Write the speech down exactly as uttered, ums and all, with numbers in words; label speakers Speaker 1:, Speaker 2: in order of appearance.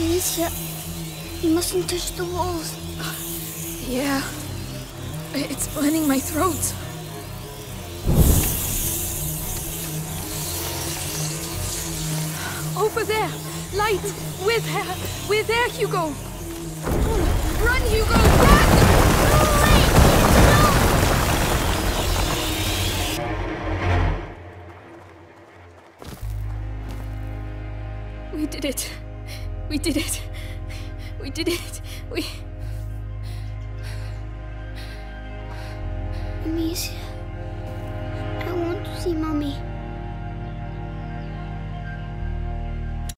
Speaker 1: Amicia, you mustn't touch the walls.
Speaker 2: Yeah. It's burning my throat. Over there! Light! We're there! We're there, Hugo! Run, Hugo! Run! No! We did it. We did it. We did it. We...
Speaker 1: Amicia, I want to see Mommy.